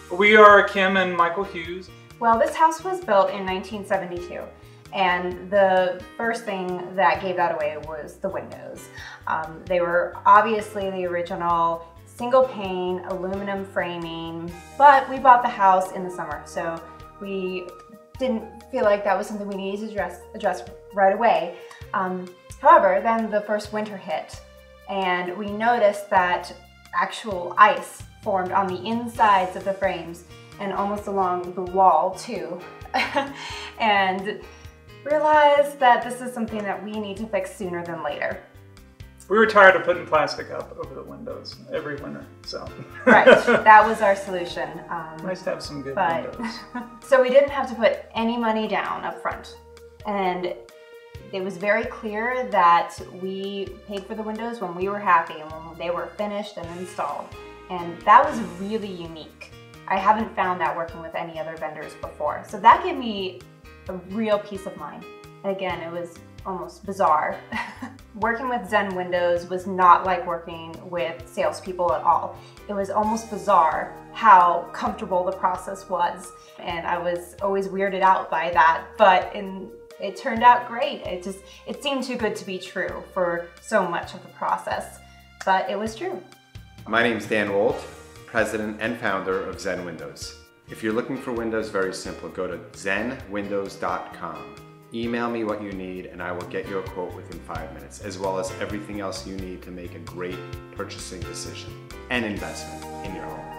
We are Kim and Michael Hughes. Well, this house was built in 1972, and the first thing that gave that away was the windows. They were obviously the original single pane aluminum framing, but we bought the house in the summer, so we didn't feel like that was something we needed to address right away. However, then the first winter hit, and we noticed that actual ice formed on the insides of the frames and almost along the wall too. And realized that this is something that we need to fix sooner than later. We were tired of putting plastic up over the windows every winter, so. Right, that was our solution. Nice to have some good windows. So we didn't have to put any money down up front. And it was very clear that we paid for the windows when we were happy and when they were finished and installed. And that was really unique. I haven't found that working with any other vendors before. So that gave me a real peace of mind. And again, it was almost bizarre. Working with Zen Windows was not like working with salespeople at all. It was almost bizarre how comfortable the process was. And I was always weirded out by that, but it turned out great. It seemed too good to be true for so much of the process, but it was true. My name is Dan Wold, president and founder of Zen Windows. If you're looking for windows, very simple, go to zenwindows.com. Email me what you need and I will get you a quote within 5 minutes, as well as everything else you need to make a great purchasing decision and investment in your home.